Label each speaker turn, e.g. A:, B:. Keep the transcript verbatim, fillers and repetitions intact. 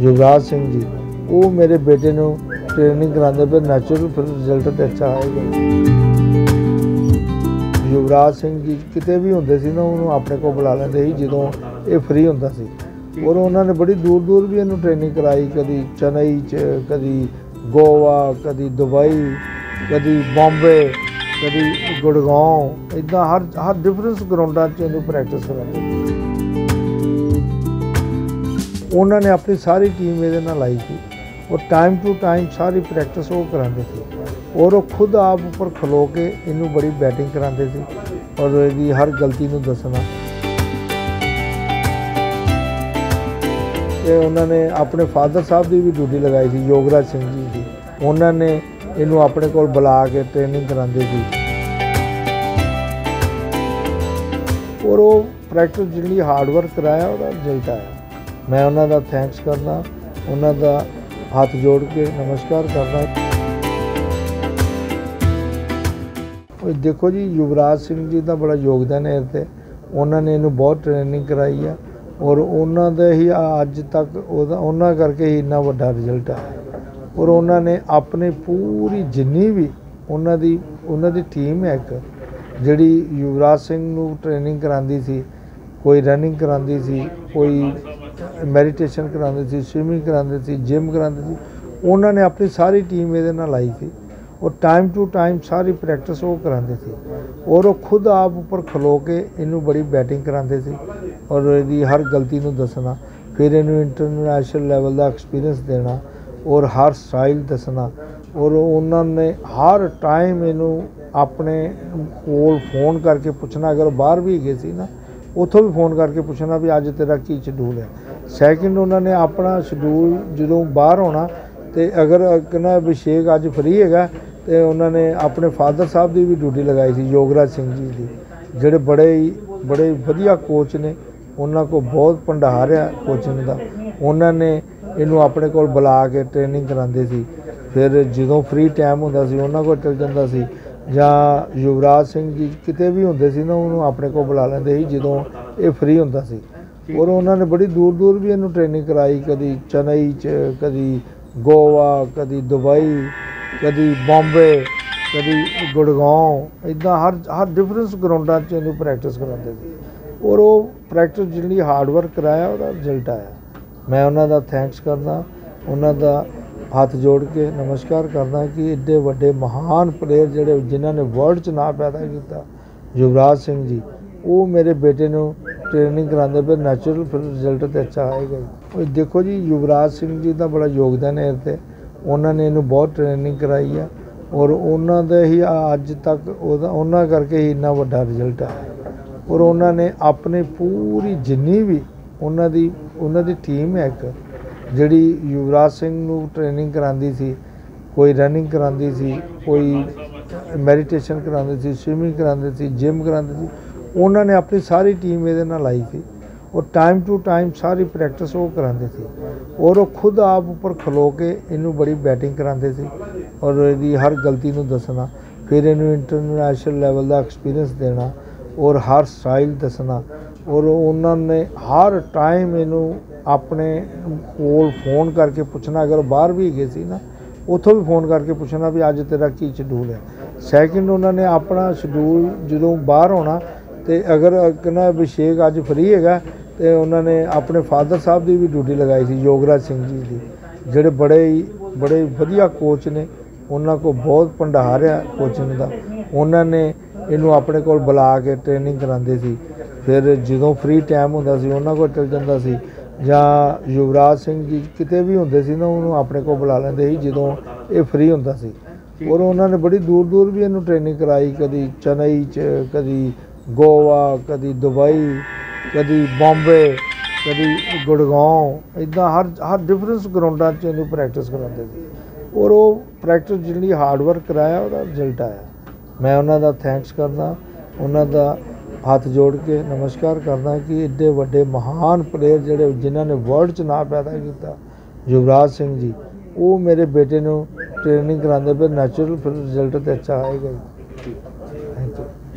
A: युवराज सिंह जी वो मेरे बेटे ਨੂੰ ट्रेनिंग कराते पे नैचुरल फिर रिजल्ट तो अच्छा आएगा। युवराज सिंह जी किते भी होंदे सी ना उन्होंने अपने को बुला लेंदे सी ਜਦੋਂ ਇਹ फ्री ਹੁੰਦਾ ਸੀ और उन्होंने बड़ी दूर दूर भी ਇਹਨੂੰ ट्रेनिंग कराई, कभी चेन्नई च, कभी गोवा, कभी दुबई, कभी बॉम्बे, कभी गुड़गांव, इदा हर हर डिफरेंस ग्राउंडा च ਇਹਨੂੰ प्रैक्टिस कराते। उन्होंने अपनी सारी टीम ये लाई थी और टाइम टू टाइम सारी प्रैक्टिस वो कराते थे और वो खुद आप ऊपर खलो के इनू बड़ी बैटिंग कराते थे और यदि हर गलती नू दसना। ते उन्होंने अपने फादर साहब की भी ड्यूटी लगाई थी, योगराज सिंह जी की, उन्होंने इनू अपने को बुला के ट्रेनिंग कराते थे और वो प्रैक्टिस जितनी हार्डवर्क कराया उसका रिजल्ट आया। मैं उन्होंने थैंक्स करना, उन्होंने हाथ जोड़ के नमस्कार करना। देखो जी युवराज सिंह जी का बड़ा योगदान है इत्ते, उन्होंने इन्हू बहुत ट्रेनिंग कराई है और उन्होंने ही अज तक उन्होंने करके ही इन्ना वड्डा रिजल्ट आया और उन्होंने अपनी पूरी जिन्नी भी उन्होंने उन्होंने टीम है एक जिहड़ी युवराज सिंह नू ट्रेनिंग करांदी सी, कोई रनिंग करांदी सी, कोई मैडिटेशन कराते थे, स्विमिंग कराते थे, जिम कराते थे, उन्होंने अपनी सारी टीम ये लाई थी और टाइम टू टाइम सारी प्रैक्टिस वो कराते थे और वो खुद आप ऊपर खलो के इनू बड़ी बैटिंग कराते थे और यदि हर गलती नू दसना, फिर इनू इंटरनेशनल लेवल का एक्सपीरियंस देना और हर स्टाइल दसना और उन्होंने हर टाइम इनू अपने कोल फोन करके पूछना, अगर बाहर भी गए सी ना उतों भी फोन करके पूछना भी अज तेरा की शेड्यूल है। सैकेंड उन्होंने अपना शेड्यूल जो बाहर होना तो अगर कहना अभिषेक अज फ्री है तो उन्होंने अपने फादर साहब की भी ड्यूटी लगाई थी, योगराज सिंह जी की, जोड़े बड़े ही बड़े वधिया कोच ने, उन्होंने को बहुत भंडार है कोचिंग का, उन्होंने इनू अपने को बुला के ट्रेनिंग कराते थे। फिर जो फ्री टाइम होंदा सी उन्होंने को चल जाता सी, ਜਾਂ युवराज सिंह जी किते भी होंदे सी ना उन्होंने अपने को बुला लेंदे सी ਜਦੋਂ ਇਹ फ्री ਹੁੰਦਾ ਸੀ और उन्होंने बड़ी दूर दूर भी इन्हू ट्रेनिंग कराई, कभी चेन्नई च, कभी गोवा, कभी दुबई, कभी बॉम्बे, कभी गुड़गांव, इदा हर हर डिफरेंस ग्राउंडा च इन्हू प्रैक्टिस कराते थे और वो प्रैक्टिस जितनी हार्डवर्क कराया उसका रिजल्ट आया। मैं उन्होंने थैंक्स करना, उन्होंने हाथ जोड़ के नमस्कार करना कि एडे वड्डे महान प्लेयर जिहड़े जिन्होंने वर्ल्ड च नाम पैदा किया, युवराज सिंह जी वो मेरे बेटे नू ट्रेनिंग कराते पे नैचुरल फिर रिजल्ट तो अच्छा आएगा। देखो जी युवराज सिंह जी का बड़ा योगदान है इत्ते, उन्होंने इनू बहुत ट्रेनिंग कराई है और उन्होंने ही अज तक उन्होंने करके ही इन्ना वड्डा रिजल्ट आया और उन्होंने अपनी पूरी जिन्नी भी उन्होंने उन्होंने टीम है एक जिहड़ी युवराज सिंह नू ट्रेनिंग करांदी सी, कोई रनिंग करांदी सी, कोई मैडिटेशन कराते थे, स्विमिंग कराते थे, जिम कराते थे, उन्होंने अपनी सारी टीम ये लाई थी और टाइम टू टाइम सारी प्रैक्टिस वो कराते थे और वो खुद आप ऊपर खलो के इनू बड़ी बैटिंग कराते थे और यदि हर गलती नू दसना, फिर इनू इंटरनेशनल लेवल का एक्सपीरियंस देना और हर स्टाइल दसना और उन्होंने हर टाइम इनू अपने कोल फोन करके पूछना, अगर बाहर भी गए सी ना उतों भी फोन करके पूछना भी अज तेरा की शेड्यूल है। सैकेंड उन्होंने अपना शेड्यूल जो बाहर होना तो अगर कहना अभिषेक अज फ्री है तो उन्होंने अपने फादर साहब की भी ड्यूटी लगाई थी, योगराज सिंह जी की, जोड़े बड़े ही बड़े वधिया कोच ने, उन्होंने को बहुत भंडार है कोचिंग का, उन्होंने इनू अपने को बुला के ट्रेनिंग कराते थे। फिर जो फ्री टाइम होंदा सी उन्होंने को चल जाता सी, ਜਾਂ युवराज सिंह जी किते भी होंदे सी ना उन्होंने अपने को बुला लेंदे सी ਜਦੋਂ ਇਹ फ्री ਹੁੰਦਾ ਸੀ और उन्होंने बड़ी दूर दूर भी इन्हू ट्रेनिंग कराई, कभी चेन्नई च, कभी गोवा, कभी दुबई, कभी बॉम्बे, कभी गुड़गांव, इदा हर हर डिफरेंस ग्राउंडा च इन्हू प्रैक्टिस कराते थे और वो प्रैक्टिस जितनी हार्डवर्क कराया उसका रिजल्ट आया। मैं उन्होंने थैंक्स करना, उन्होंने हाथ जोड़ के नमस्कार करना कि एडे वड्डे महान प्लेयर जिहड़े जिन्होंने वर्ल्ड च नाम पैदा किया, युवराज सिंह जी वो मेरे बेटे नू ट्रेनिंग कराते पे नैचुरल फिर रिजल्ट तो अच्छा आएगा।